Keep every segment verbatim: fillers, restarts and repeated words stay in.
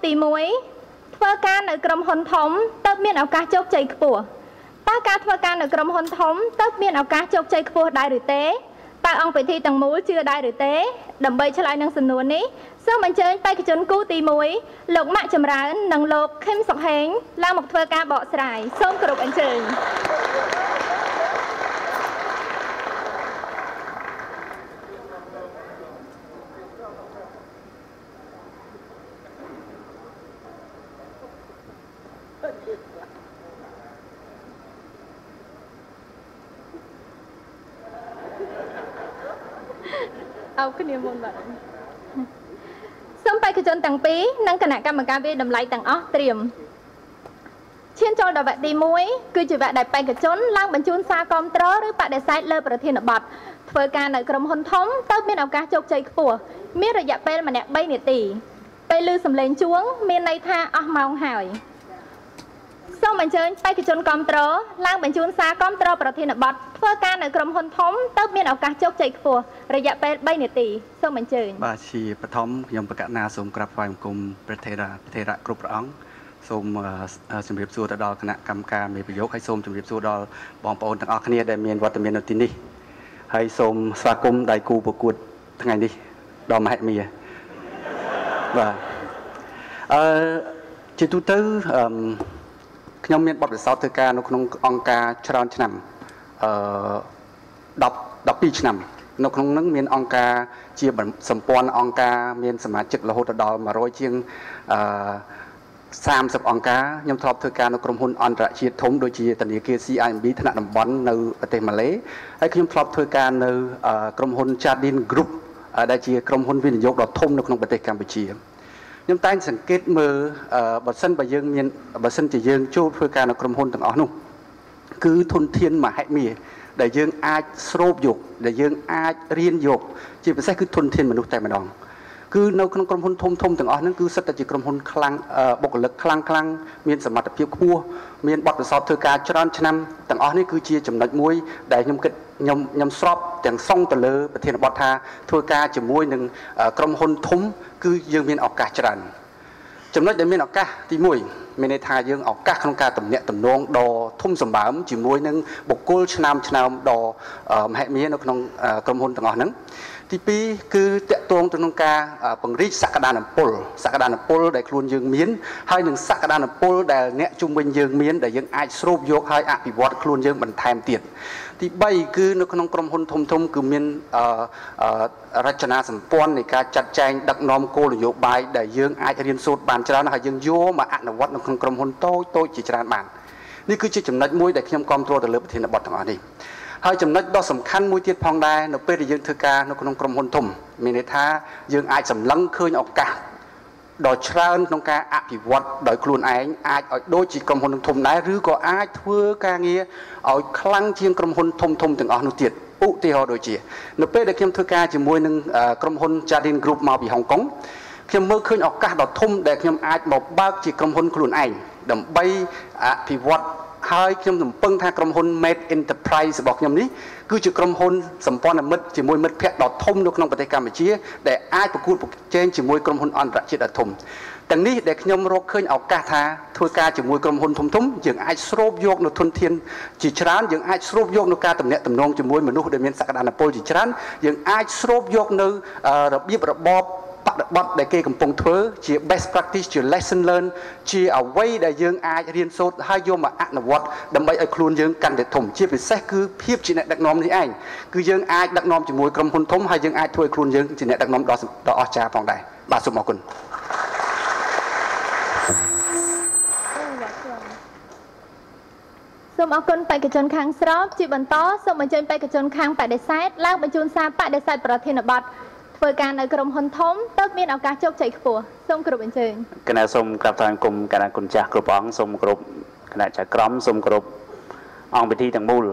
ទីមួយធ្វើការនៅក្រុមហ៊ុនធំទៅមានឱកាសជោគជ័យខ្ពស់តើការធ្វើការនៅក្រុមហ៊ុនធំទៅមានឱកាសជោគជ័យខ្ពស់ដែរឬទេតើអង្គពិធីទាំងមូលជឿដែរឬទេដើម្បីឆ្លើយនឹងសំណួរនេះសូមអញ្ជើញបេក្ខជនគូទីមួយលោកម៉ាក់ចម្រើននិងលោកខឹមសុកហេងឡើងមកធ្វើការបកស្រាយសូមគោរពអញ្ជើញអរគុណមុនបាទសូមបេក្ខជនទាំងពីរនិងគណៈកម្មការវិតម្លៃទាំងអស់ត្រៀមឈានចូលដល់វគ្គទីមួយគឺជាវគ្គដែលបេក្ខជនឡើងបញ្ជូនសារគាំទ្រឬបដិសេធលើប្រធានបទធ្វើការនៅក្រុមហ៊ុនធំទៅមានឱកាសជោគជ័យខ្ពស់មានរយៈពេលម្នាក់បីនាទីពេលឮសំឡេងជួងមានន័យថាអស់ម៉ោងហើយសូមអញ្ជើញបេក្ខជនគាំទ្រឡើងបញ្ជូនសារគាំទ្រប្រធានបទធ្វើការនៅក្រុមហ៊ុនធំទៅមានឱកាសជោគជ័យខ្ពស់រយៈពេលបីនាទីសូមអញ្ជើញបាទជាបឋមខ្ញុំបកណាសូមក្រាបថ្វាយបង្គំព្រះថេរាព្រះថេរៈគ្រប់ព្រះអង្គសូមជម្រាបសួរទៅដល់គណៈកម្មការមេប្រយោគហើយសូមជម្រាបសួរដល់បងប្អូនទាំងអស់គ្នាដែលមានវត្តមាននៅទីនេះហើយសូមស្វាគមន៍ដៃគូប្រកួតថ្ងៃនេះដល់មហិមាបាទអឺជាទូទៅអឺខ្ញុំមានបទពិសោធន៍ធ្វើការនៅក្នុងអង្គការច្រើនឆ្នាំអឺដប់ពីរឆ្នាំនៅក្នុងនោះមានអង្គការជាសម្ព័ន្ធអង្គការមានសមាជិករហូតដល់មួយរយជាងអឺសាមសិបអង្គការខ្ញុំធ្លាប់ធ្វើការនៅក្រុមហ៊ុនអន្តរជាតិធំដូចជាធនាគារ C I M B ថ្នាក់តំបន់នៅប្រទេសម៉ាឡេហើយខ្ញុំធ្លាប់ធ្វើការនៅក្រុមហ៊ុន Jardine Group ដែលជាក្រុមហ៊ុនវិនិយោគដ៏ធំនៅក្នុងប្រទេសកម្ពុជាខ្ញុំតែងសង្កេតមើលបើសិនបើយើងមានបើសិនជាយើងចូលធ្វើការនៅក្រុមហ៊ុនទាំងអស់នោះគឺធនធានមហិមាដែលយើងអាចស្រូបយកដែលយើងអាចរៀនយកជាពិសេសគឺធនធានមនុស្សតែម្ដងគឺនៅក្នុងក្រុមហ៊ុនធំធំទាំងអស់ហ្នឹងគឺសិតតែជាក្រុមហ៊ុនខ្លាំងបុគ្គលិកខ្លាំងខ្លាំងមានសមត្ថភាពខ្ពស់មានបទពិសោធន៍ធ្វើការច្រើនឆ្នាំទាំងអស់នេះគឺជាចំណុចមួយដែលខ្ញុំគិតខ្ញុំខ្ញុំស្របទាំងសងទៅលើប្រធានបទថាធ្វើការជាមួយនឹងក្រុមហ៊ុនធំគឺយើងមានឱកាសច្រើនចំណុចដែលមានឱកាសទីមួយមានន័យថាយើងឱកាសក្នុងការទំនាក់ទំនងដ៏ធំសម្បើមជាមួយនឹងបុគ្គលឆ្នាំឆ្នាំដ៏មហិមានៅក្នុងក្រុមហ៊ុនទាំងអស់ហ្នឹងទីពីរគឺតកតងទៅក្នុងការពង្រីកសក្តានុពលសក្តានុពលដែលខ្លួនយើងមានហើយនឹងសក្តានុពលដែលអ្នកជុំវិញយើងមានដែលយើងអាចស្រូបយកហើយអភិវឌ្ឍខ្លួនយើងបន្ថែមទៀតទីបីគឺនៅក្នុងក្រុមហ៊ុនធំធំគឺមានរចនាសម្ព័ន្ធនៃការចាត់ចែងដឹកនាំគោលនយោបាយដែលយើងអាចរៀនសូត្របានច្រើនហើយយើងយកមកអនុវត្តនៅក្នុងក្រុមហ៊ុនតូចតូចជាច្រើនបាននេះគឺជាចំណុចមួយដែលខ្ញុំគាំទ្រទៅលើប្រធានបទទាំងអស់នេះហើយចំណុចដ៏សំខាន់មួយទៀតផងដែរនៅពេលដែលយើងធ្វើការនៅក្នុងក្រុមហ៊ុនធំមានន័យថាយើងអាចសម្លឹងឃើញឱកាសដ៏ច្រើនក្នុងការអភិវឌ្ឍដោយខ្លួនឯងអាចឲ្យដូចជាក្រុមហ៊ុនធំដែរឬក៏អាចធ្វើការងារឲ្យខ្លាំងជាងក្រុមហ៊ុនធំធំទាំងអស់នោះទៀតឧទាហរណ៍ដូចជានៅពេលដែលខ្ញុំធ្វើការជាមួយនឹងក្រុមហ៊ុន Jardine Group មកពីហុងកុងខ្ញុំមើលឃើញឱកាសដ៏ធំដែលខ្ញុំអាចមកបើកជាក្រុមហ៊ុនខ្លួនឯងដើម្បីអភិវឌ្ឍហើយខ្ញុំរំពឹងថាក្រុមហ៊ុន Made Enterprise របស់ខ្ញុំនេះគឺជាក្រុមហ៊ុនសម្ព័ន្ធមិត្តជាមួយមិត្តភ័ក្តិដ៏ធំនៅក្នុងប្រទេសកម្ពុជាដែលអាចប្រកួតប្រជែងជាមួយក្រុមហ៊ុនអន្តរជាតិដ៏ធំទាំងនេះដែលខ្ញុំរកឃើញឱកាសថាធ្វើការជាមួយក្រុមហ៊ុនធំធំយើងអាចស្រូបយកនៅធនធានជាច្រើនយើងអាចស្រូបយកនៅការទំនាក់ទំនងជាមួយមនុស្សដែលមានសក្តានុពលជាច្រើនយើងអាចស្រូបយកនៅរបៀបរបបបដិបត្តិដែលគេកំពុងធ្វើជា best practice ជា lesson learn ជាអ្វីដែលយើងអាចរៀនសូត្រហើយយកមកអនុវត្តដើម្បីឲ្យខ្លួនយើងកាន់តែធំជាពិសេសគឺភាពជាអ្នកដឹកនាំនេះឯងគឺយើងអាចដឹកនាំជាមួយក្រុមហ៊ុនធំហើយយើងអាចធ្វើឲ្យខ្លួនយើងជាអ្នកដឹកនាំដ៏ដ៏អស្ចារ្យផងដែរបាទសូមអរគុណសូមអរគុណបេក្ខជនខាងស្របជាបន្តសូមអញ្ជើញបេក្ខជនខាងបដិសេធឡើងបញ្ជូនសារបដិសេធប្រធានបទធ្វើការនៅក្រុមហ៊ុនធំទើបមានឱកាសជោគជ័យខ្ពស់សូមគោរពអញ្ជើញគណៈសូមក្រាបថ្វាយបង្គំគណៈគុណចាស់គ្រប់អង្គសូមគោរពគណៈចៅក្រមសូមគោរពអង្គពិធីទាំងមូល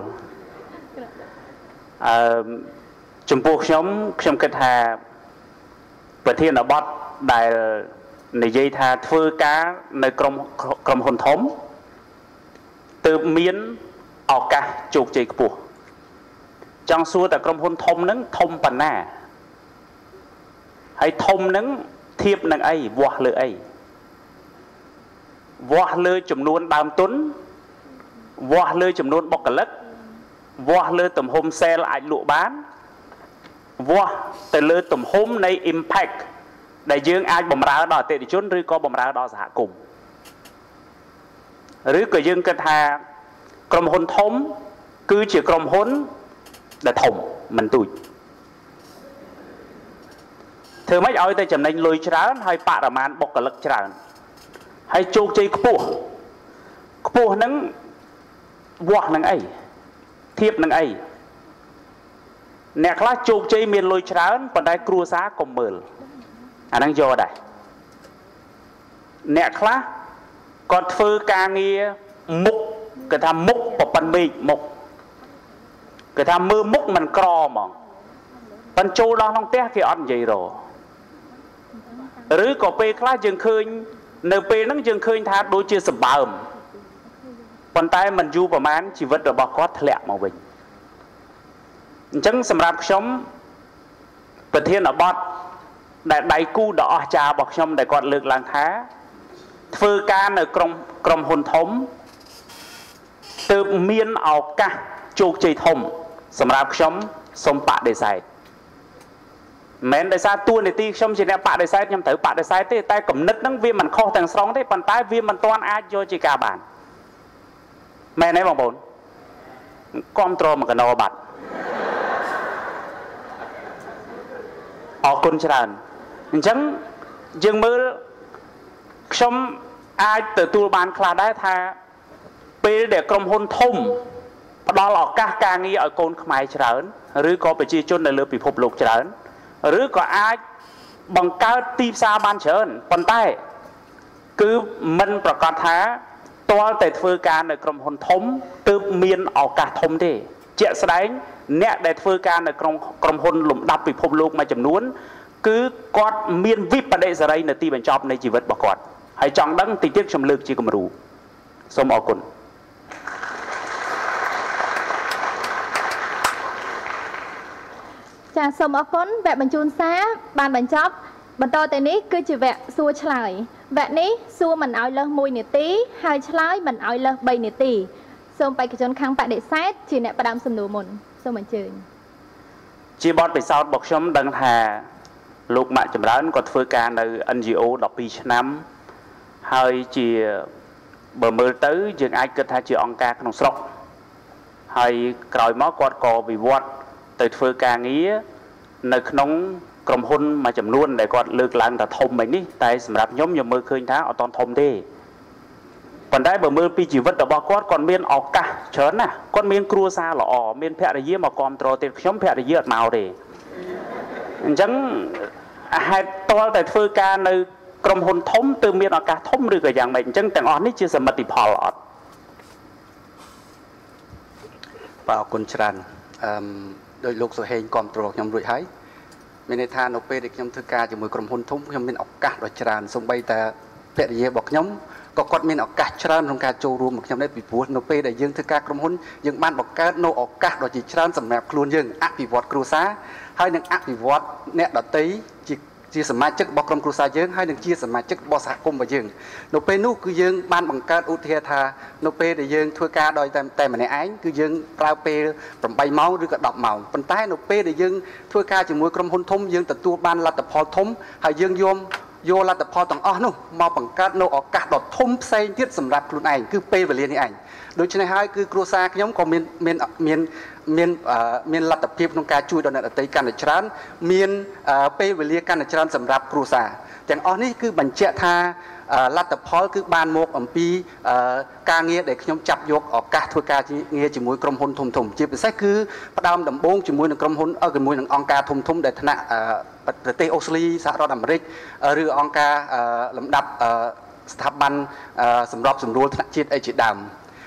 អឺចំពោះខ្ញុំខ្ញុំគិតថាប្រធានបទដែលនិយាយថាធ្វើការនៅក្រុមក្រុមហ៊ុនធំទើបមានឱកាសជោគជ័យខ្ពស់ចង់សួរតែក្រុមហ៊ុនធំហ្នឹងធំប៉ុណ្ណាហើយធំនឹងធៀបនឹងអីវាស់លើអីវាស់លើចំនួនដើមទុនវាស់លើចំនួនបុគ្គលិកវាស់លើទំហំ sale អាចលក់បានវាស់ទៅលើទំហំនៃ impact ដែលយើងអាចបំរើដល់អតិថិជនឬក៏បំរើដល់សហគមន៍ឬក៏យើងគិតថាក្រុមហ៊ុនធំគឺជាក្រុមហ៊ុនដែលធំមិនទូចធ្វើម៉េចឲ្យតែចំណេញលុយច្រើនហើយបរិមាណបុគ្គលិកច្រើនហើយជោគជ័យខ្ពស់ខ្ពស់ហ្នឹងវាស់នឹងអីធៀបនឹងអីអ្នកខ្លះជោគជ័យមានលុយច្រើនប៉ុន្តែគ្រួសារកុំមើលអាហ្នឹងយកដែរអ្នកខ្លះគាត់ធ្វើការងារមុខគេថាមុខប្រប៉ុនមេឃមុខគេថាមើលមុខមិនក្រហ្មងប៉ុន្តែចូលដល់ក្នុងផ្ទះគេអត់និយាយរឬក៏ពេលខ្លះយើងឃើញនៅពេលហ្នឹងយើងឃើញថាដូចជាសម្បើមប៉ុន្តែមិនយូរប្រហែលជីវិតរបស់គាត់ធ្លាក់មកវិញអញ្ចឹងសម្រាប់ខ្ញុំប្រធានបទដែលដៃគូដ៏អស្ចារ្យរបស់ខ្ញុំដែលគាត់លើកឡើងថាធ្វើការនៅក្រុមក្រុមហ៊ុនធំទើបមានឱកាសជោគជ័យធំសម្រាប់ខ្ញុំសូមបដិសេធមិនដោយសារតួនាទីខ្ញុំជាអ្នកបដិសេធខ្ញុំត្រូវបដិសេធទេតែគំនិតហ្នឹងវាមិនខុសទាំងស្រុងទេប៉ុន្តែវាមិនទាន់អាចយកជាការបានមែនទេបងប្អូនគាំទ្រមកកណោបាត់អរគុណច្រើនអញ្ចឹងយើងមើលខ្ញុំអាចទទួលបានខ្លះដែរថាពេលដែលក្រុមហ៊ុនធំផ្ដល់ឱកាសការងារឲ្យកូនខ្មែរច្រើនឬក៏ប្រជាជននៅលើពិភពលោកច្រើនឬក៏អាចបង្កើតទីផ្សារបានច្រើនប៉ុន្តែគឺមិនប្រកាសថាទាល់តែធ្វើការនៅក្រុមហ៊ុនធំទើបមានឱកាសធំទេជាក់ស្ដែងអ្នកដែលធ្វើការនៅក្នុងក្រុមហ៊ុនលំដាប់ពិភពលោកមួយចំនួនគឺគាត់មានវិបដិសារីនៅទីបញ្ចប់នៃជីវិតរបស់គាត់ហើយចង់ដឹងតិចទៀតខ្ញុំលើកជាគំរូសូមអរគុណចាសសូមអរគុណវគ្គបញ្ជូនសារបានបញ្ចប់បន្តទៅនេះគឺជាវគ្គសួរឆ្លើយវគ្គនេះសួរមិនឲ្យលើសមួយនាទីហើយឆ្លើយមិនឲ្យលើសបីនាទីសូមបេក្ខជនខាងបដិសេធជាអ្នកផ្ដើមសំណួរមុនសូមអញ្ជើញជាបទពិសោធន៍របស់ខ្ញុំដឹងថាលោកម៉ាក់ចម្រើនក៏ធ្វើការនៅ เอ็น จี โอ ដប់ពីរឆ្នាំហើយជាបើមើលទៅយើងអាចគិតថាជាអង្គការក្នុងស្រុកហើយក្រោយមកគាត់ក៏វិវត្តទៅធ្វើការងារនៅក្នុងក្រុមហ៊ុនមួយចំនួនដែលគាត់លើកឡើងថាធំមិននេះតែសម្រាប់ខ្ញុំខ្ញុំមើលឃើញថាអត់ទាន់ធំទេប៉ុន្តែបើមើលពីជីវិតរបស់គាត់គាត់មានឱកាសច្រើនណាស់គាត់មានគ្រួសារល្អមានភរិយាមកគាំទ្រទៀតខ្ញុំភរិយាអត់មកទេអញ្ចឹងហេតុតលតែធ្វើការនៅក្រុមហ៊ុនធំទើបមានឱកាសធំឬក៏យ៉ាងម៉េចអញ្ចឹងទាំងអស់នេះជាសមិទ្ធផលអត់បាទអរគុណច្រើនអឺដោយលោកសុហេងគាំទ្រខ្ញុំរួចហើយមានន័យថានៅពេលដែលខ្ញុំធ្វើការជាមួយក្រុមហ៊ុនធំខ្ញុំមានឱកាសដ៏ច្រើនសូម្បីតែភរិយារបស់ខ្ញុំក៏គាត់មានឱកាសច្រើនក្នុងការចូលរួមមកខ្ញុំដែរពីព្រោះនៅពេលដែលយើងធ្វើការក្រុមហ៊ុនយើងបានបង្កើតនៅឱកាសដ៏ជាច្រើនសម្រាប់ខ្លួនយើងអភិវឌ្ឍគ្រួសារហើយនឹងអភិវឌ្ឍអ្នកដទៃជាជាសមាជិករបស់ក្រុមគ្រួសារយើងហើយនឹងជាសមាជិករបស់សហគមន៍របស់យើងនៅពេលនោះគឺយើងបានបង្កើតឧទាហរណ៍ថានៅពេលដែលយើងធ្វើការដោយតែតែម្នាក់ឯងគឺយើងប្រើពេលប្រាំបីម៉ោងឬក៏ដប់ម៉ោងប៉ុន្តែនៅពេលដែលយើងធ្វើការជាមួយក្រុមហ៊ុនធំយើងទទួលបានលទ្ធផលធំហើយយើងយកយកលទ្ធផលទាំងអស់នោះមកបង្កើតនៅឱកាសដ៏ធំផ្សេងទៀតសម្រាប់ខ្លួនឯងគឺពេលវេលានេះឯងដូច្នេះហើយគឺគ្រួសារខ្ញុំក៏មានមានមានមានមានលទ្ធភាពក្នុងការជួយដល់អ្នកដទៃកាន់តែច្រើនមានពេលវេលាកាន់តែច្រើនសម្រាប់គ្រួសារទាំងអស់នេះគឺបញ្ជាក់ថាលទ្ធផលគឺបានមកអំពីការងារដែលខ្ញុំចាប់យកឱកាសធ្វើការងារជាមួយក្រុមហ៊ុនធំធំជាពិសេសគឺផ្ដើមដំបូងជាមួយនឹងក្រុមហ៊ុនជាមួយនឹងអង្គការធំធំដែលថ្នាក់ប្រទេសអូស្ត្រាលីសហរដ្ឋអាមេរិកឬអង្គការលំដាប់ស្ថាប័នសម្របសម្រួលថ្នាក់ជាតិអីជាដើម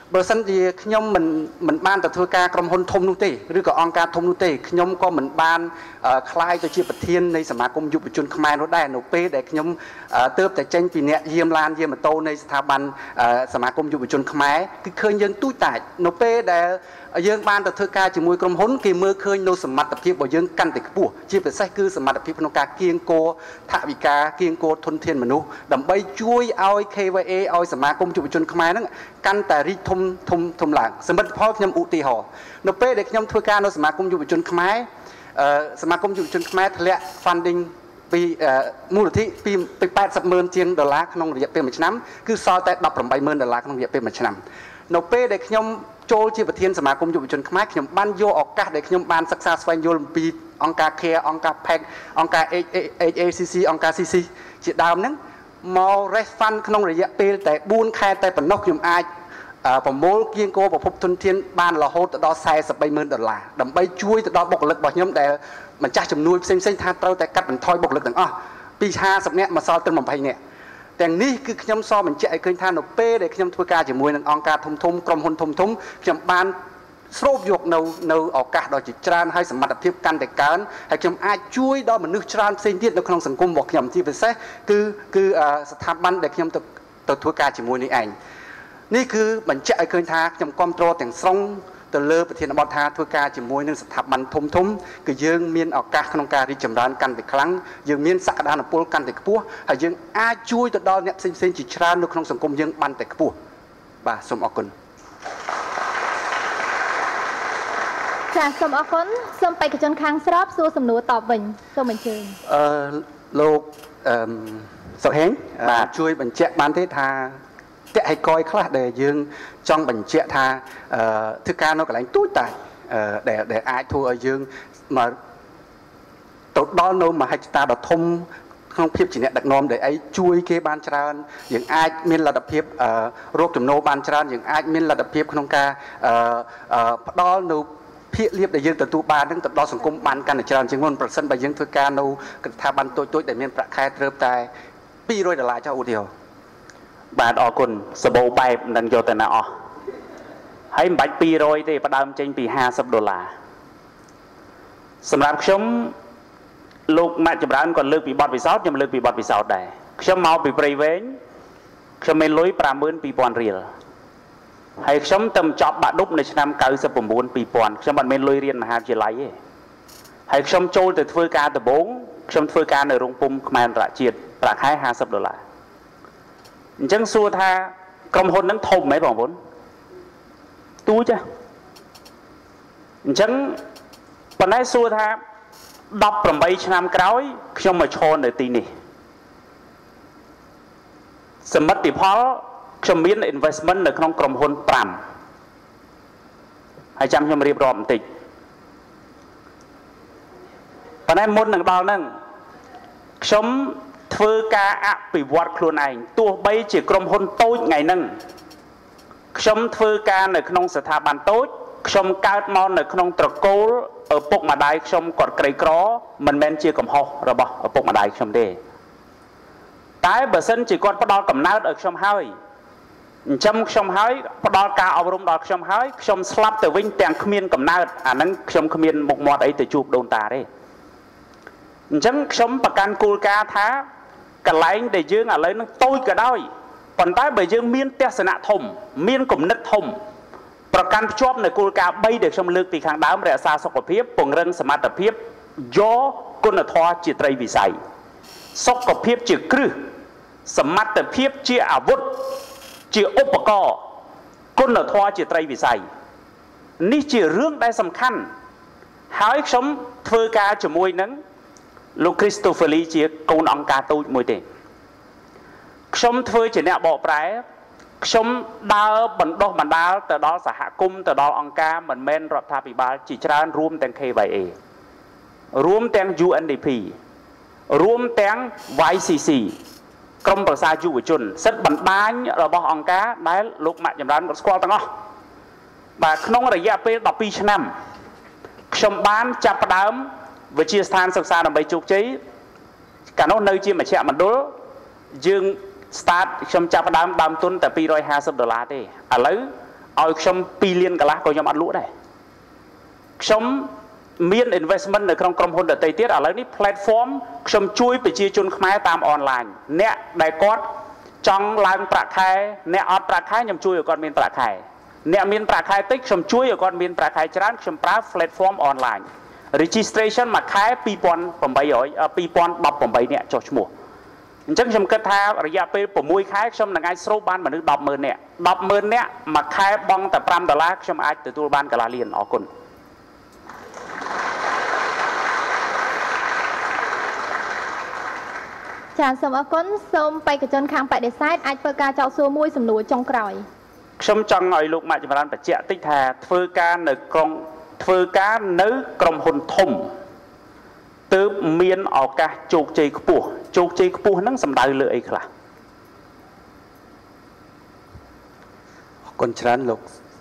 បើសិនជាខ្ញុំមិនមិនបានទៅធ្វើការក្រុមហ៊ុនធំនោះទេឬក៏អង្គការធំនោះទេខ្ញុំក៏មិនបានខ្លាយទៅជាប្រធាននៃសមាគមយុវជនខ្មែរនោះដែរនៅពេលដែលខ្ញុំទើបតែចេញពីអ្នកយាមឡានយាមម៉ូតូនៃស្ថាប័នសមាគមយុវជនខ្មែរគឺឃើញយើងទូចតាចនៅពេលដែលយើងបានទៅធ្វើការជាមួយក្រុមហ៊ុនគេមើលឃើញនៅសមត្ថភាពរបស់យើងកាន់តែខ្ពស់ជាពិសេសគឺសមត្ថភាពក្នុងការគៀងគរថវិកាគៀងគរធនធានមនុស្សដើម្បីជួយឲ្យ K Y A ឲ្យសមាគមយុវជនខ្មែរហ្នឹងកាន់តែរីកធំធំធំឡើងសមិទ្ធផលខ្ញុំឧទាហរណ៍នៅពេលដែលខ្ញុំធ្វើការនៅសមាគមយុវជនខ្មែរសមាគមយុវជនខ្មែរធ្លាក់ funding ពីមូលនិធិពីពីแปดสิบម៉ឺនជាងដុល្លារក្នុងរយៈពេលមួយឆ្នាំគឺសល់តែដប់ប្រាំបីម៉ឺនដុល្លារក្នុងរយៈពេលមួយឆ្នាំនៅពេលដែលខ្ញុំចូលជាប្រធានសមាគមយុវជនខ្មែរខ្ញុំបានយកឱកាសដែលខ្ញុំបានសិក្សាស្វែងយល់អំពីអង្គការ Care អង្គការ P A C អង្គការ H A C C អង្គការ C C ជាដើមហ្នឹងមក raise fund ក្នុងរយៈពេលតែបួនខែតែប៉ុណ្ណោះខ្ញុំអាចប្រមូលគៀងគរប្រភពធនធានបានរហូតដល់ สี่สิบម៉ឺនដុល្លារដើម្បីជួយទៅដល់បុគ្គលិករបស់ខ្ញុំដែលម្ចាស់ជំនួយផ្សេងៗថាត្រូវតែកាត់បន្ថយបុគ្គលិកទាំងអស់ពីห้าสิบនាក់មកសល់ត្រឹមยี่สิบនាក់ទាំងនេះគឺខ្ញុំសបញ្ជាក់ឲ្យឃើញថានៅពេលដែលខ្ញុំធ្វើការជាមួយនឹងអង្គការធំធំក្រុមហ៊ុនធំធំខ្ញុំបានស្រូបយកនៅនៅឱកាសដ៏ជាច្រើនហើយសមត្ថភាពកាន់តែកើនហើយខ្ញុំអាចជួយដល់មនុស្សច្រើនផ្សេងទៀតនៅក្នុងសង្គមរបស់ខ្ញុំជាពិសេសគឺគឺស្ថាប័នដែលខ្ញុំទៅទៅធ្វើការជាមួយនេះឯងនេះគឺបញ្ជាក់ឲ្យឃើញថាខ្ញុំគ្រប់គ្រងទាំងស្រុងទៅលើប្រធានបទថាធ្វើការជាមួយនឹងស្ថាប័នធំធំគឺយើងមានឱកាសក្នុងការរីកចម្រើនកាន់តែខ្លាំងយើងមានសក្តានុពលកាន់តែខ្ពស់ហើយយើងអាចជួយទៅដល់អ្នកផ្សេងៗជាច្រើននៅក្នុងសង្គមយើងបានតែខ្ពស់បាទសូមអរគុណចាសូមអរគុណសូមបេក្ខជនខាងស្របសួរសំណួរតបវិញសូមអញ្ជើញអឺលោកអឺសុខហេងបាទជួយបញ្ជាក់បានទេថាតេឲ្យកយខ្លះដែលយើងចង់បញ្ជាក់ថាធ្វើការនៅកន្លែងទូចតាចដែលដែលអាចធ្វើឲ្យយើងមកទៅដល់នៅមហិច្ឆតាដ៏ធំក្នុងភាពជាអ្នកដឹកនាំដែលអីជួយគេបានច្រើនយើងអាចមានលទ្ធភាពរកចំណូលបានច្រើនយើងអាចមានលទ្ធភាពក្នុងការផ្ដល់នៅភាគលាភដែលយើងទទួលបាននឹងទៅដល់សង្គមបានកាន់តែច្រើនជាងមុនប្រសិនបើយើងធ្វើការនៅស្ថាប័នតូចៗដែលមានប្រាក់ខែត្រឹមតែពីររយដុល្លារចុះឧទាហរណ៍បាទអរគុណសបោបែបមិនដឹងយកទៅណាអស់ហើយមិនបាច់ពីររយទេផ្ដើមចេញពីห้าสิบដុល្លារសម្រាប់ខ្ញុំលោកម៉ាក់ចម្រើនក៏លើកពីបទពិសោធន៍ខ្ញុំលើកពីបទពិសោធន៍ដែរខ្ញុំមកពីព្រៃវែងខ្ញុំមានលុយប្រាំម៉ឺនពីរពាន់រៀលហើយខ្ញុំទៅចប់បាក់ឌុបនៅឆ្នាំ九十九 ពីរពាន់ខ្ញុំអត់មានលុយរៀនមហាវិទ្យាល័យទេហើយខ្ញុំចូលទៅធ្វើការដំបូងខ្ញុំធ្វើការនៅរោងពុម្ពខ្មែរអន្តរជាតិប្រាក់ខែห้าสิบដុល្លារអញ្ចឹងសួរថាក្រុមហ៊ុនហ្នឹងធំហ្មងបងប្អូនទូចអញ្ចឹងប៉ុន្តែសួរថាដប់ប្រាំបីឆ្នាំក្រោយខ្ញុំមកឈរនៅទីនេះសមិទ្ធផលខ្ញុំមាន investment នៅក្នុងក្រុមហ៊ុនប្រាំហើយចាំខ្ញុំរៀបរាប់បន្តិចប៉ុន្តែមុននឹងដល់ហ្នឹងខ្ញុំធ្វើការអភិវឌ្ឍខ្លួនឯងទោះបីជាក្រុមហ៊ុនតូចថ្ងៃហ្នឹងខ្ញុំធ្វើការនៅក្នុងស្ថាប័នតូចខ្ញុំកើតមកនៅក្នុងត្រកូលឪពុកម្ដាយខ្ញុំគាត់ក្រីក្រមិនមែនជាកំហុសរបស់ឪពុកម្ដាយខ្ញុំទេតែបើសិនជាគាត់ផ្ដល់កំណើតឲ្យខ្ញុំហើយអញ្ចឹងខ្ញុំហើយផ្ដល់ការអប់រំដល់ខ្ញុំហើយខ្ញុំស្លាប់ទៅវិញទាំងគ្មានកំណើតអាហ្នឹងខ្ញុំគ្មានមុខមាត់អីទៅជួបដូនតាទេអញ្ចឹងខ្ញុំប្រកាន់គោលការណ៍ថាកន្លែងដែលយើងឥឡូវនឹងតូចក៏ដោយប៉ុន្តែបើយើងមានទស្សនៈធំមានគំនិតធំប្រកាន់ភ្ជាប់នៅគោលការណ៍បីដែលខ្ញុំលើកពីខាងដើមរក្សាសុខភាពពង្រឹងសមត្ថភាពយកគុណធម៌ជាត្រីវិស័យសុខភាពជាគ្រឹះសមត្ថភាពជាអាវុធជាឧបករណ៍គុណធម៌ជាត្រីវិស័យនេះជារឿងដែលសំខាន់ហើយខ្ញុំធ្វើការជាមួយនឹងលោក Christopher Lee ជាកូនអង្គការតូចមួយទេខ្ញុំធ្វើជាអ្នកបកប្រែខ្ញុំដើរបណ្ដុះបណ្ដាលទៅដល់សហគមន៍ទៅដល់អង្គការមិនមែនរដ្ឋាភិបាលជាច្រើនរួមទាំង K Y A រួមទាំង U N D P រួមទាំង Y C C ក្រុមប្រឹក្សាយុវជនសិទ្ធិបណ្ដាញរបស់អង្គការដែលលោកម៉ាក់ចម្រើនគាត់ស្គាល់ទាំងអស់បាទក្នុងរយៈពេលដប់ពីរឆ្នាំខ្ញុំបានចាប់ផ្ដើមវិទ្យាស្ថានសិក្សាដើម្បីជោគជ័យកាលនោះនៅជាមជ្ឈមណ្ឌលយើង start ខ្ញុំចាប់ផ្ដើមដើមទុនតែពីររយห้าสิบដុល្លារទេឥឡូវឲ្យខ្ញុំពីរលានកន្លះក៏ខ្ញុំអត់លក់ដែរខ្ញុំមាន investment នៅក្នុងក្រុមហ៊ុនដទៃទៀតឥឡូវនេះ platform ខ្ញុំជួយប្រជាជនខ្មែរតាម online អ្នកដែលគាត់ចង់ឡើងប្រាក់ខែអ្នកអត់ប្រាក់ខែខ្ញុំជួយឲ្យគាត់មានប្រាក់ខែអ្នកមានប្រាក់ខែតិចខ្ញុំជួយឲ្យគាត់មានប្រាក់ខែច្រើនខ្ញុំប្រើ platform online registration មួយខែពីរពាន់ប្រាំបីរយពីរពាន់ដប់ប្រាំបីនាក់ចុះឈ្មោះអញ្ចឹងខ្ញុំគិតថារយៈពេលប្រាំមួយខែខ្ញុំនឹងអាចស្រូបបានមនុស្សដប់ម៉ឺននាក់ដប់ម៉ឺននាក់មួយខែបង់តែប្រាំដុល្លារខ្ញុំអាចទទួលបានកន្លះលានអរគុណចាសូមអរគុណសូមបេក្ខជនខាងបដិសេធអាចធ្វើការចោទសួរមួយសំណួរចុងក្រោយខ្ញុំចង់ឲ្យលោកម៉ាក់ចម្រើនបញ្ជាក់តិចថាធ្វើការនៅក្រុងធ្វើការនៅក្រុមហ៊ុនធំទើបមានឱកាសជោគជ័យខ្ពស់ជោគជ័យខ្ពស់ហ្នឹងសំដៅលើអីខ្លះអរគុណច្រើនលោក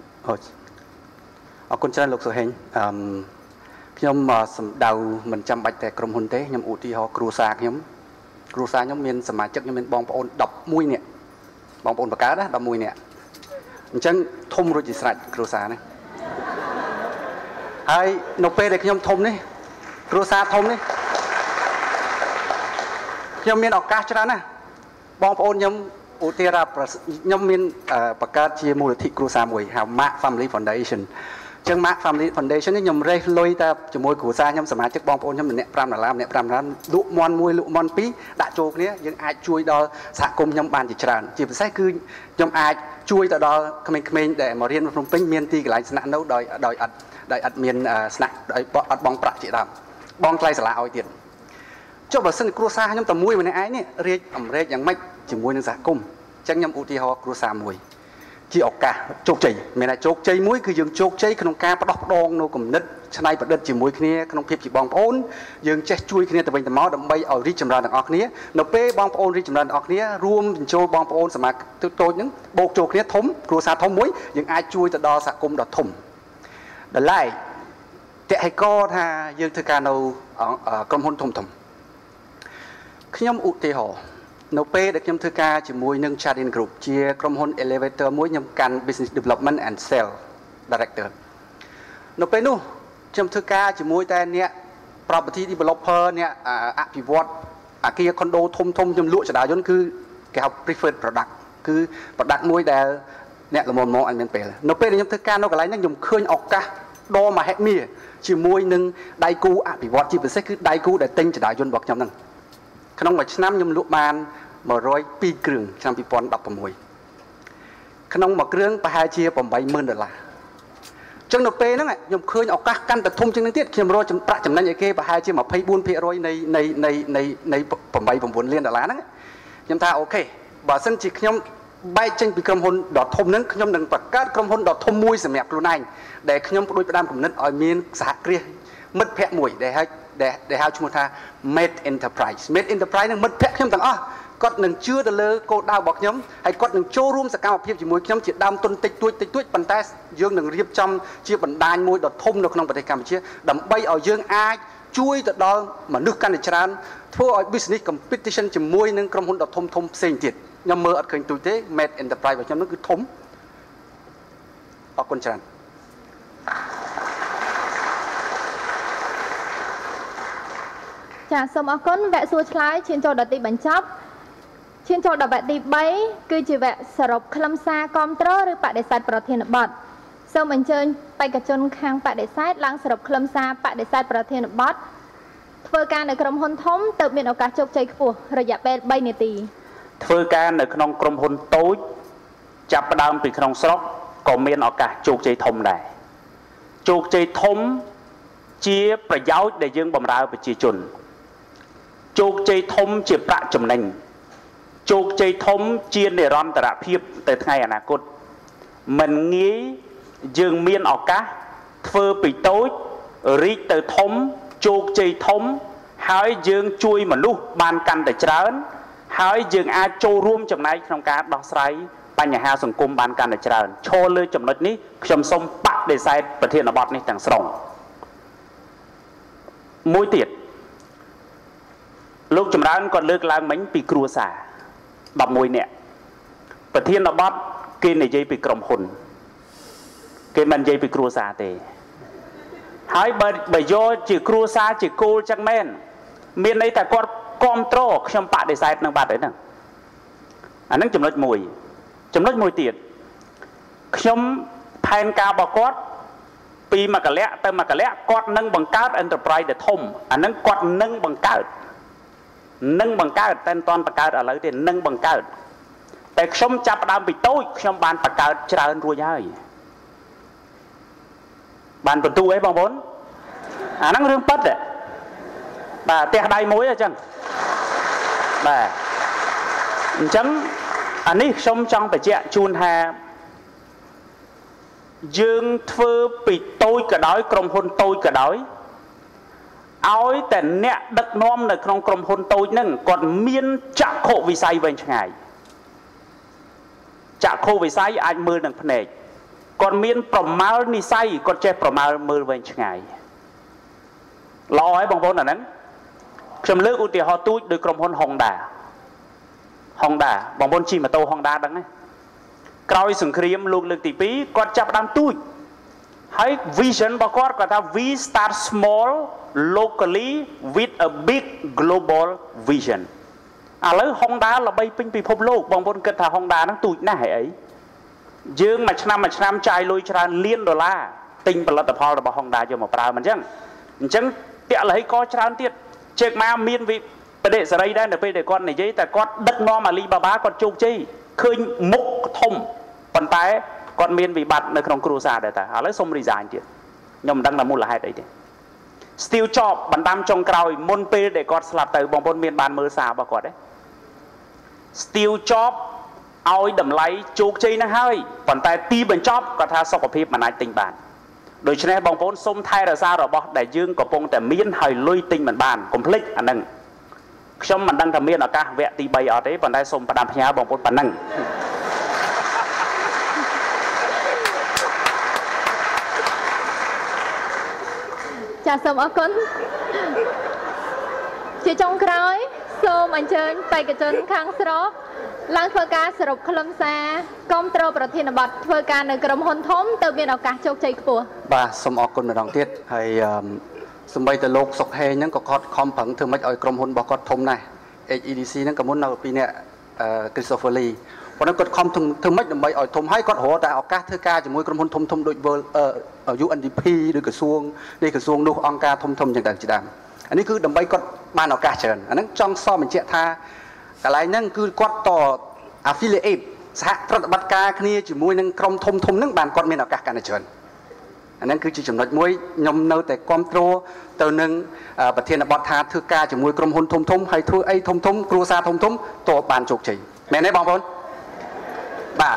អរគុណច្រើនលោកសុហេងអឺខ្ញុំសំដៅមិនចាំបាច់តែក្រុមហ៊ុនទេខ្ញុំឧទាហរណ៍គ្រួសារខ្ញុំគ្រួសារខ្ញុំមានសមាជិកខ្ញុំមានបងប្អូនដប់មួយនាក់បងប្អូនបកើតណាដប់មួយនាក់អញ្ចឹងធំរួចជាស្រេចគ្រួសារនេះហើយនៅពេលដែលខ្ញុំធំនេះគ្រួសារធំនេះខ្ញុំមានឱកាសច្រើនណាស់បងប្អូនខ្ញុំឧទាហរណ៍ខ្ញុំមានបង្កើតជាមូលនិធិគ្រួសារមួយហៅ Mark Family Foundation អញ្ចឹង Mark Family Foundation នេះខ្ញុំរេះលុយតែជាមួយគ្រួសារខ្ញុំសមាជិកបងប្អូនខ្ញុំម្នាក់ប្រាំដុល្លារម្នាក់ប្រាំដុល្លារលក់មន់មួយលក់មន់ពីរដាក់ចូលគ្នាយើងអាចជួយដល់សហគមន៍ខ្ញុំបានជាច្រើនជាពិសេសគឺខ្ញុំអាចជួយទៅដល់ក្មេងៗដែលមករៀននៅភ្នំពេញមានទីកន្លែងស្នាក់នៅដោយដោយអត់ដោយអត់មានស្នាក់ដោយអត់បង់ប្រាក់ជាដើមបងថ្លៃសាលាឲ្យទៀតចុះបើសិនគ្រួសារខ្ញុំតែមួយម្នាក់ឯងនេះរៀបអមរេចយ៉ាងម៉េចជាមួយនឹងសហគមន៍អញ្ចឹងខ្ញុំឧទាហរណ៍គ្រួសារមួយជាឱកាសជោគជ័យមានតែជោគជ័យមួយគឺយើងជោគជ័យក្នុងការផ្ដោះផ្ដងនៅគំនិតច្នៃប្រឌិតជាមួយគ្នាក្នុងភាពជាបងប្អូនយើងចេះជួយគ្នាទៅវិញទៅមកដើម្បីឲ្យរីកចម្រើនទាំងអស់គ្នានៅពេលបងប្អូនរីកចម្រើនទាំងអស់គ្នារួមបញ្ចូលបងប្អូនសមាជិកតូចៗហ្នឹងបូកចូលគ្នាធំគ្រួសារធំមួយយើងអាចជួយទៅដល់សហគមន៍ដ៏ធំដល់ឡែកតេហេកថាយើងធ្វើការនៅក្រុមហ៊ុនធំធំខ្ញុំឧទាហរណ៍នៅពេលដែលខ្ញុំធ្វើការជាមួយនឹង Chadin Group ជាក្រុមហ៊ុន Elevator មួយខ្ញុំកាន់ Business Development and Sales Director នៅពេលនោះខ្ញុំធ្វើការជាមួយតែអ្នក Property Developer អ្នកអភិវឌ្ឍអគារ Condo ធំធំខ្ញុំលក់ចរាយន្តគឺគេហៅ Preferred Product គឺ Product មួយដែលអ្នកល្មមមកអត់មានពេលនៅពេលដែលខ្ញុំធ្វើការនៅកន្លែងហ្នឹងខ្ញុំឃើញឱកាសដ៏មហិមាជាមួយនឹងដៃគូអភិវឌ្ឍជាពិសេសគឺដៃគូដែលទិញចរាយន្តរបស់ខ្ញុំហ្នឹងក្នុងមួយឆ្នាំខ្ញុំលក់បានmột trăm haiគ្រឿងឆ្នាំពីរពាន់ដប់ប្រាំមួយក្នុងមួយគ្រឿងប្រហែលជាប្រាំបីម៉ឺនដុល្លារអញ្ចឹងនៅពេលហ្នឹងខ្ញុំឃើញឱកាសកាន់តែធំជាងនេះទៀតខ្ញុំរកប្រាក់ចំណេញឲ្យគេប្រហែលជាម្ភៃបួនភាគរយនៃនៃនៃនៃនៃប្រាំបីប្រាំបួនលានដុល្លារហ្នឹងខ្ញុំថាអូខេបើសិនជាខ្ញុំបែកចេញពីក្រុមហ៊ុនដ៏ធំហ្នឹងខ្ញុំនឹងបង្កើតក្រុមហ៊ុនដ៏ធំមួយសម្រាប់ខ្លួនឯងដែលខ្ញុំផ្ដួចផ្ដើមគំនិតឲ្យមានសហគ្រាសមិត្តភ័ក្តិមួយដែលហៅដែលហៅឈ្មោះថា Made Enterprise Made Enterprise ហ្នឹងមិត្តភ័ក្តិខ្ញុំទាំងអស់គាត់នឹងជឿទៅលើគោលដៅរបស់ខ្ញុំហើយគាត់នឹងចូលរួមសកម្មភាពជាមួយខ្ញុំជាដើមទុនតិចតួចតិចតួចប៉ុន្តែយើងនឹងរៀបចំជាបណ្ដាញមួយដ៏ធំនៅក្នុងប្រទេសកម្ពុជាដើម្បីឲ្យយើងអាចជួយទៅដល់មនុស្សកាន់តែច្រើនធ្វើឲ្យ business competition ជាមួយនឹងក្រុមហ៊ុនដ៏ធំធំផ្សេងទៀតខ្ញុំមើលអត់ឃើញទូចទេ Made Enterprise របស់ខ្ញុំនោះគឺធំអរគុណច្រើនចាសូមអរគុណវគ្គសួរឆ្លើយឈានចូលដល់ទីបញ្ចប់ឈានចូលដល់វគ្គទីបីគឺជាវគ្គសរុបខ្លឹមសារគាំទ្រឬបដិសេធប្រធានបទសូមអញ្ជើញបេក្ខជនខាងបដិសេធឡើងសរុបខ្លឹមសារបដិសេធប្រធានបទធ្វើការនៅក្រុមហ៊ុនធំទើបមានឱកាសជោគជ័យខ្ពស់រយៈពេលបីនាទីធ្វើការនៅក្នុងក្រុមហ៊ុនតូចចាប់ផ្ដើមពីក្នុងស្រុកក៏មានឱកាសជោគជ័យធំដែរជោគជ័យធំជាប្រយោជន៍ដែលយើងបម្រើប្រជាជនជោគជ័យធំជាប្រាក់ចំណេញជោគជ័យធំជានិរន្តរភាពទៅថ្ងៃអនាគតមិនងាយយើងមានឱកាសធ្វើពីតូចរីកទៅធំជោគជ័យធំហើយយើងជួយមនុស្សបានកាន់តែច្រើនហើយយើងអាចចូលរួមចំណែកក្នុងការដោះស្រាយបញ្ហាសង្គមបានកាន់តែច្រើនឈរលើចំណុចនេះខ្ញុំសូមបដិសេធប្រធានបទនេះទាំងស្រុងមួយទៀតលោកចម្រើនក៏លើកឡើងមិញពីគ្រួសារដប់មួយនាក់ប្រធានបទគេនិយាយពីក្រុមហ៊ុនគេមិននិយាយពីគ្រួសារទេហើយបើបើយកជាគ្រួសារជាគោលចឹងមែនមានន័យថាគាត់គ្រប់គ្រងខ្ញុំបដិសេធនឹងបាត់អីហ្នឹងអាហ្នឹងចំណុចមួយចំណុចមួយទៀតខ្ញុំផែនការរបស់គាត់ពីមកលៈទៅមកលៈគាត់នឹងបង្កើត enterprise ដែលធំអាហ្នឹងគាត់នឹងបង្កើតនឹងបង្កើតតែមិនទាន់បង្កើតឥឡូវទេនឹងបង្កើតតែខ្ញុំចាប់ផ្ដើមពីតូចខ្ញុំបានបង្កើតច្រើនរួចហើយបានបន្ទូអីបងប្អូនអាហ្នឹងរឿងពិតបាទផ្ទះដៃមួយអញ្ចឹងបាទអញ្ចឹងអានេះខ្ញុំចង់បញ្ជាក់ជូនថាយើងធ្វើពីតូចក៏ដោយក្រុមហ៊ុនតូចក៏ដោយឲ្យតែអ្នកដឹកនាំនៅក្នុងក្រុមហ៊ុនតូចហ្នឹងគាត់មានចក្ខុវិស័យវែងឆ្ងាយចក្ខុវិស័យអាចមើលនឹងភ្នែកគាត់មានប្រមាលនិស័យគាត់ចេះប្រមាលមើលវែងឆ្ងាយល្អហើយបងប្អូនអាហ្នឹងខ្ញុំលើកឧទាហរណ៍ទូចដោយក្រុមហ៊ុន Honda Honda បងប្អូនជិះម៉ូតូ Honda ដឹងទេក្រោយសង្គ្រាមលោកលើកទីពីរគាត់ចាប់ផ្ដើមទូចហើយ vision របស់គាត់គាត់ថា we start small locally with a big global vision ឥឡូវ Honda ល្បីពេញពិភពលោកបងប្អូនគិតថា Honda ហ្នឹងទូចណាស់ហីអីយើងមួយឆ្នាំមួយឆ្នាំចាយលុយច្រើនលានដុល្លារទិញផលិតផលរបស់ Honda យកមកប្រើមិនអញ្ចឹងអញ្ចឹងតាក់លហីក៏ច្រើនទៀតជើកមកមានវិបដិសេរីដែរនៅពេលដែលគាត់និយាយតែគាត់ដឹកនាំ Alibaba គាត់ជោគជ័យឃើញមុខធំប៉ុន្តែគាត់មានវិបត្តិនៅក្នុងគ្រួសារដែរតាឥឡូវសុំ resign ទៀតខ្ញុំមិនដឹងថាមូលហេតុអីទេ Steve Jobs បណ្ដាំចុងក្រោយមុនពេលដែលគាត់ស្លាប់ទៅបងប្អូនមានបានមើលសាររបស់គាត់ទេ Steve Jobs ឲ្យតម្លៃជោគជ័យហ្នឹងហើយប៉ុន្តែទីបញ្ចប់គាត់ថាសុខភាពមិនអាចទិញបានដូច្នេះបងប្អូនសូមថែរក្សារបស់ដែលយើងកំពុងតែមានហើយលុយទិញមិនបានកុំភ្លេចអាហ្នឹងខ្ញុំមិនដឹងថាមានឱកាសវគ្គទី3អត់ទេប៉ុន្តែសូមផ្ដាំផ្ញើបងប្អូនប៉ុណ្ណឹងចាសសូមអរគុណជាចុងក្រោយសូមអញ្ជើញបេក្ខជនខាងស្រុកឡើងធ្វើការសរុបខ្លឹមសារគ្រប់គ្រងប្រធានបទធ្វើការនៅក្រុមហ៊ុនធំទៅមានឱកាសជោគជ័យខ្ពស់បាទសូមអរគុណម្ដងទៀតហើយសម្បីតែលោកសុកហេងហ្នឹងក៏គាត់ខំប្រឹងធ្វើម៉េចឲ្យក្រុមហ៊ុនរបស់គាត់ធំណាស់ H E D C ហ្នឹងក៏មុននៅពីអ្នក Christopher Lee ប៉ុន្តែគាត់ខំធ្វើម៉េចដើម្បីឲ្យធំហើយគាត់រកតែឱកាសធ្វើការជាមួយក្រុមហ៊ុនធំធំដូច U N D P ឬក្រសួងនេះក្រសួងនោះអង្គការធំធំចឹងដែរជាដើមអានេះគឺដើម្បីគាត់បានឱកាសច្រើនអាហ្នឹងចង់សបញ្ជាក់ថាកន្លែងហ្នឹងគឺគាត់ត affiliate សហប្រតិបត្តិការគ្នាជាមួយនឹងក្រុមធំធំហ្នឹងបានគាត់មានឱកាសកាន់តែច្រើនអាហ្នឹងគឺជាចំណុចមួយខ្ញុំនៅតែគ្រប់គ្រងទៅនឹងប្រធានបទថាធ្វើការជាមួយក្រុមហ៊ុនធំធំហើយធ្វើអីធំធំគ្រួសារធំធំតើបានជោគជ័យមែនទេបងប្អូនបាទ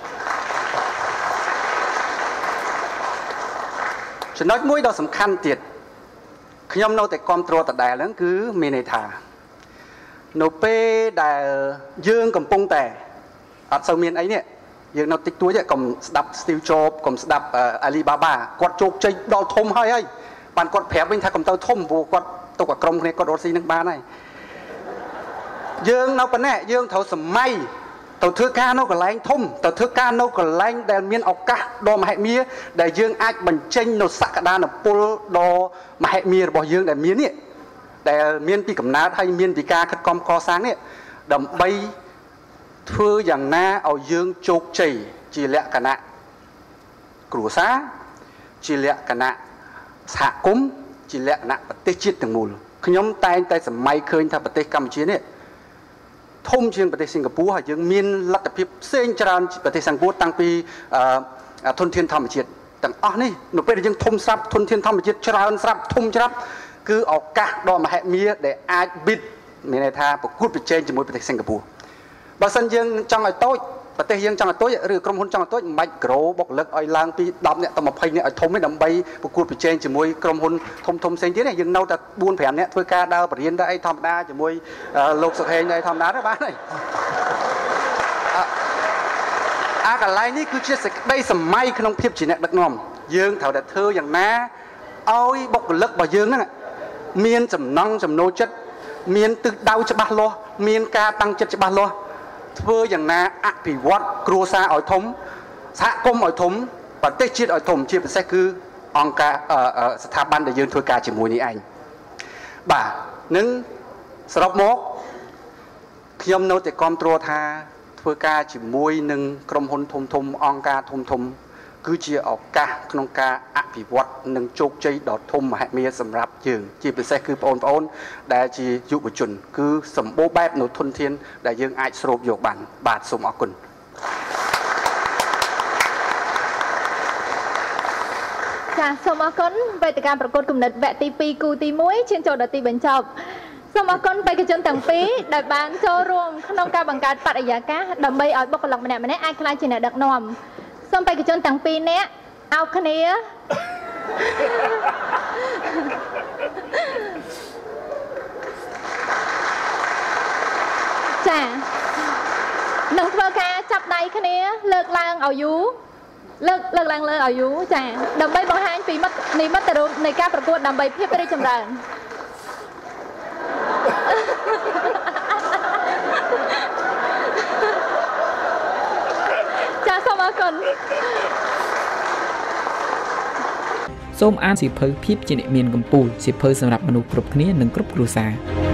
ចំណុចមួយដ៏សំខាន់ទៀតខ្ញុំនៅតែគ្រប់គ្រងដដែលហ្នឹងគឺមានន័យថានៅពេលដែលយើងកំពុងតែអត់សូវមានអីនេះយើងនៅតិចតួចកុំស្ដាប់ Steve Jobs កុំស្ដាប់ Alibaba គាត់ជោគជ័យដល់ធំហើយហើយបានគាត់ប្រាប់វិញថាកុំទៅធំព្រោះគាត់ទុកឲ្យក្រុមគ្នាគាត់រត់ស៊ីនឹងបានហើយយើងនៅប៉ុណ្ណេះយើងត្រូវសម័យទៅធ្វើការនៅកន្លែងធំទៅធ្វើការនៅកន្លែងដែលមានឱកាសដ៏មហិមាដែលយើងអាចបញ្ចេញនៅសក្តានុពលដ៏មហិមារបស់យើងដែលមាននេះដែលមានពីកំណើតហើយមានពីការខិតខំកសាងនេះដើម្បីធ្វើយ៉ាងណាឲ្យយើងជោគជ័យជាលក្ខណៈគ្រួសារជាលក្ខណៈសហគមន៍ជាលក្ខណៈប្រទេសជាតិទាំងមូលខ្ញុំតែងតែសម័យឃើញថាប្រទេសកម្ពុជានេះធំជាងប្រទេសសិង្ហបុរីហើយយើងមានលទ្ធភាពផ្សេងច្រើនប្រទេសសិង្ហបុរីតាំងពីធនធានធម្មជាតិទាំងអស់នេះនៅពេលដែលយើងធំស្រាប់ធនធានធម្មជាតិច្រើនស្រាប់ធំច្រាប់គឺឱកាសដ៏មហិមាដែលអាចប៊ីតមានន័យថាប្រកួតប្រជែងជាមួយប្រទេសសិង្ហបុរីបើសិនយើងចង់ឲ្យតូចប្រទេសយើងចង់ឲ្យតូចឬក្រុមហ៊ុនចង់ឲ្យតូចមិនបាច់ក្រូបុគ្គលិកឲ្យឡើងពីដប់នាក់ទៅម្ភៃនាក់ឲ្យធំទេដើម្បីប្រកួតប្រជែងជាមួយក្រុមហ៊ុនធំធំផ្សេងទៀតទេយើងនៅតែបួន ប្រាំនាក់ធ្វើការដើរបរិញ្ញាទៅអីធម្មតាជាមួយលោកសុខហេងអីធម្មតាទេបានហើយអាកន្លែងនេះគឺជាសេចក្តីសម័យក្នុងភាពជាអ្នកដឹកនាំយើងត្រូវតែធ្វើយ៉ាងណាឲ្យបុគ្គលិករបស់យើងហ្នឹងមានចំណង់ចំណូលចិត្តមានទិសដៅច្បាស់លាស់មានការតាំងចិត្តច្បាស់លាស់ធ្វើយ៉ាងណាអភិវឌ្ឍគ្រួសារឲ្យធំសហគមន៍ឲ្យធំប្រទេសជាតិឲ្យធំជាពិសេសគឺអង្គការស្ថាប័នដែលយើងធ្វើការជាមួយនេះឯងបាទនឹងសរុបមកខ្ញុំនៅតែគាំទ្រថាធ្វើការជាមួយនឹងក្រុមហ៊ុនធំធំអង្គការធំធំគឺជាឱកាសក្នុងការអភិវឌ្ឍនិងជោគជ័យដ៏ធំមហិមាសម្រាប់យើងជាពិសេសគឺបងប្អូនដែលជាយុវជនគឺសម្បូរបែបនៅធនធានដែលយើងអាចស្រូបយកបានបាទសូមអរគុណចាសូមអរគុណវេទិកាប្រកួតគំនិតវគ្គទីពីរគូទីមួយឈានចូលដល់ទីបញ្ចប់សូមអរគុណបេក្ខជនទាំងពីរដែលបានចូលរួមក្នុងការបង្កើតបរិយាកាសដើម្បីឲ្យបុគ្គលិកម្នាក់ៗអាចក្លាយជាអ្នកដឹកនាំសូមបេក្ខជនទាំងពីរនាក់អោបគ្នាចានឹងធ្វើការចាប់ដៃគ្នាលើកឡើងឲ្យយូរលើកលើកឡើងលើឲ្យយូរចាដើម្បីបង្ហាញពីមិត្តនិមិត្តរូបនៃការប្រកួតដើម្បីភាពរីកចម្រើនចាសូមអរគុណសូមអានសៀវភៅភាពជាអ្នកមានកម្ពុជាសៀវភៅសម្រាប់មនុស្សគ្រប់គ្នានិងគ្រប់គ្រួសារ